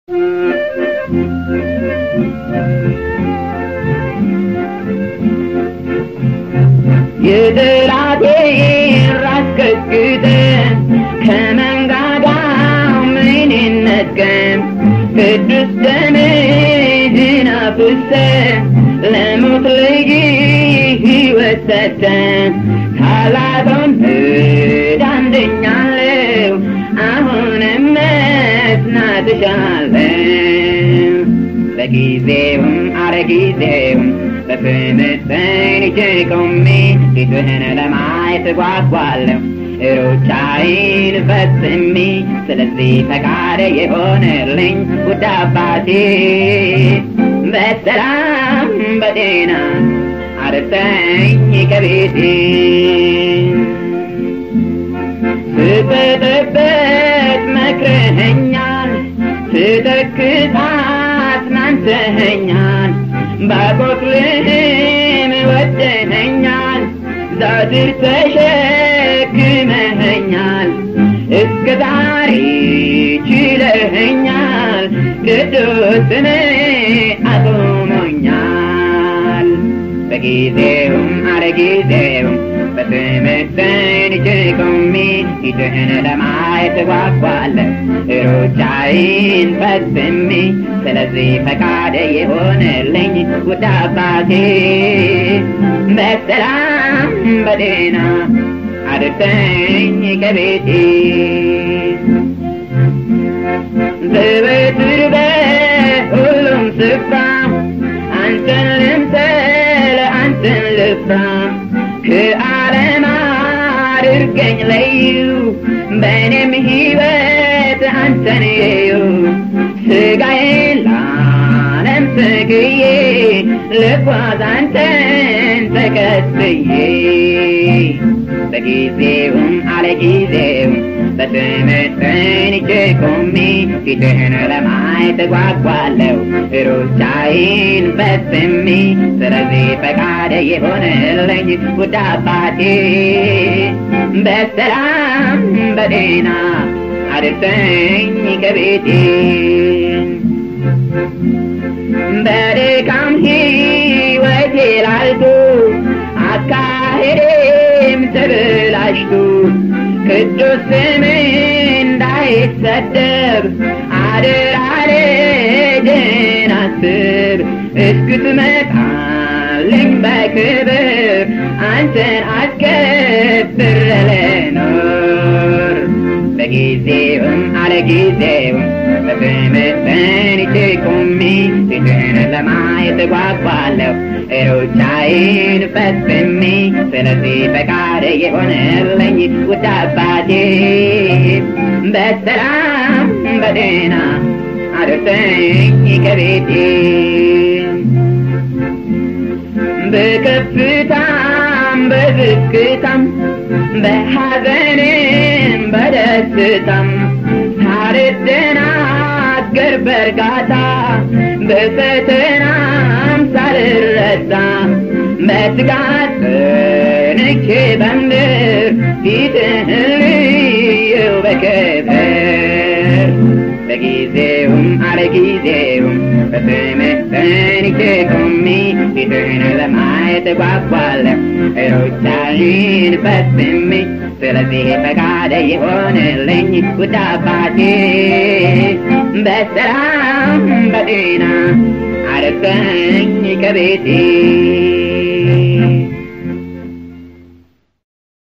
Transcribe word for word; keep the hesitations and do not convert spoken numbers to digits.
የጠላቴን ራስ ቀጥቅጠህ ከመንጋጋው ምኔን ነጥቀህ ቅዱስ ደምህን አፍስሰህ ለሞት ልጅ ሕይወት ሰጠህ። ታላቁን ዕዳ አንደኛለሁ አሁንም መጽናት እሻለሁ። በጊዜውም አለጊዜውም በፍምህ ጸንቼ ቆሜ ፊትህን ለማየት እጓጓለሁ ሩጫዬን ፈጽሜ። ስለዚህ ፈቃድ ይሁንልኝ ውድ አባቴ በሰላም በጤና አድርሰኝ ከቤቴ። ስትጠበቅ መክረኸኛል፣ ስትተክዝ አጽናንተኸኛል፣ በቁስልህም ወደኸኛል፣ ዘወትር ተሸክመኸኛል፣ እስከ ዛሬ ችለኸኛል፣ ቅዱስ ስምህ አቁሞኛል። በጊዜውም አለጊዜውም በስምህ ጸንቼ ቆሜ ፊትህን ለማየት እጓጓለሁ ሩጫዬን ፈጽሜ። ስለዚህ ፈቃድ ይሁንልኝ ውድ አባቴ በሰላም በጤና አድርሰኝ ከቤቴ። ዘወትር በሁሉም ስፍራ አንተን ልምሰል አንተን ልፍራ። ከዓለም አድርገኝ ልዩ በእኔም ሕይወት አንተን እዩ። ሥጋዬን ለዓለም ሰግዬ ልጓዝ አንተን ተከትዬ። በጊዜውም አለጊዜውም በስምህ ጸንቼ ቆሜ ፊትህን ለማየት እጓጓለሁ ሩጫዬን ፈጽሜ። ስለዚህ ፈቃድ ይሁንልኝ ውድ አባቴ በሰላም በጤና አድርሰኝ ከቤቴ። በድካም ሕይወቴ ላልቶ አካሄዴም ተበላሽቶ ቅዱስ ስምህ እንዳይሰደብ አደራ ልጅህን አስብ። እስክትመጣልኝ በክብር አንተን አስከብሬ ልኖር። በጊዜውም አለጊዜውም በስምህ ጸንቼ ቆሜ ፊትህን ለማየት እጓጓለሁ ሩጫዬን ፈጽሜ። ስለዚህ ፈቃድ ይሁንልኝ ውድ አባቴ በሰላም በጤና አድርሰኝ ከቤቴ። በከፍታም በዝቅታም በሐዘንም በደስታም ሳልደናገር በእርጋታ በፈተናም ሳልረሳ በትጋት ጸንቼ በምድር ፊትህን ልየው በክብር። በጊዜውም አለጊዜውም በስምህ ጸንቼ ቆሜ ፊትህን ለማየት እጓጓለሁ ሩጫዬን ፈጽሜ። ስለዚህ ፈቃድ ይሁንልኝ ውድ አባቴ በሰላም በጤና አድርሰኝ ከቤቴ።